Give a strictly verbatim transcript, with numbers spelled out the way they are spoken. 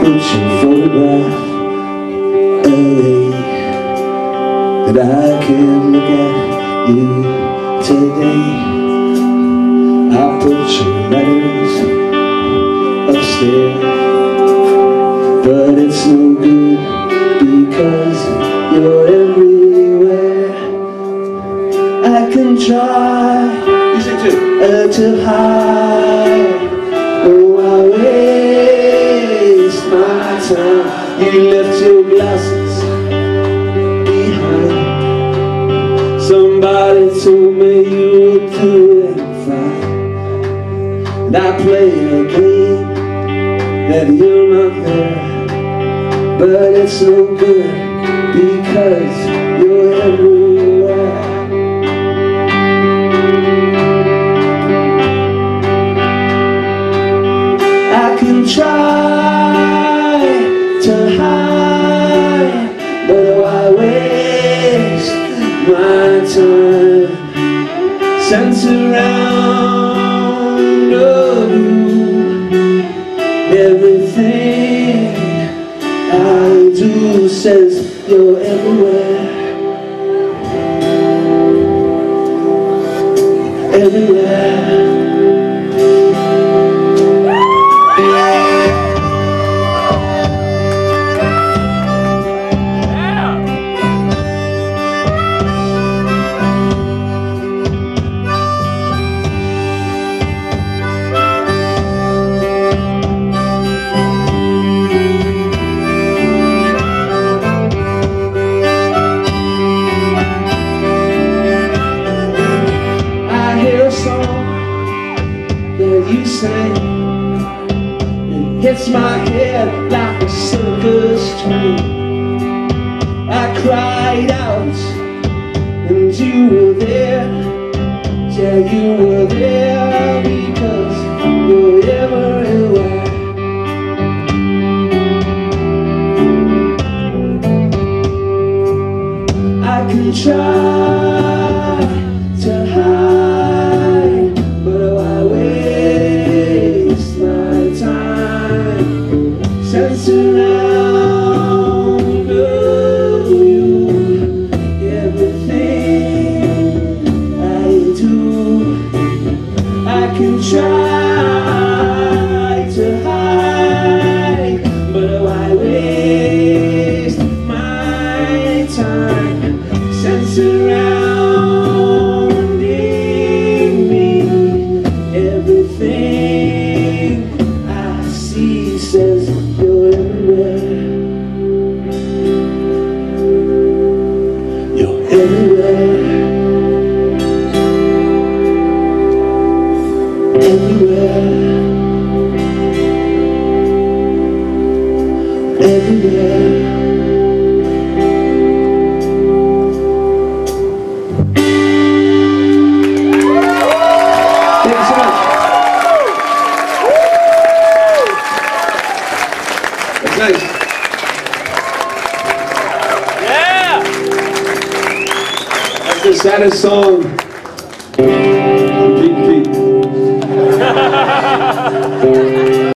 put your photograph L A, and I can look at you today. I put your letters upstairs, but it's no good because you're everywhere. I can try uh, to hide. Oh, I waste my time. You left your glasses behind. Somebody told me you would do it fine, and I play a game that you're not there, but it's no good because you're everywhere. I can try to hide, but I waste my time. Sense around of you, everything I do says you're everywhere. Everywhere. You sang, it hits my head like a circus train. I cried out and you were there. Yeah, you were there because you're everywhere. I can try to hide, but I waste my time. Sense around of you, everything I do. I can try to hide, but I waste my time. Sense surrounding me, everything I see says you're everywhere. You're everywhere. Everywhere. Everywhere. Nice. Yeah! That's the saddest song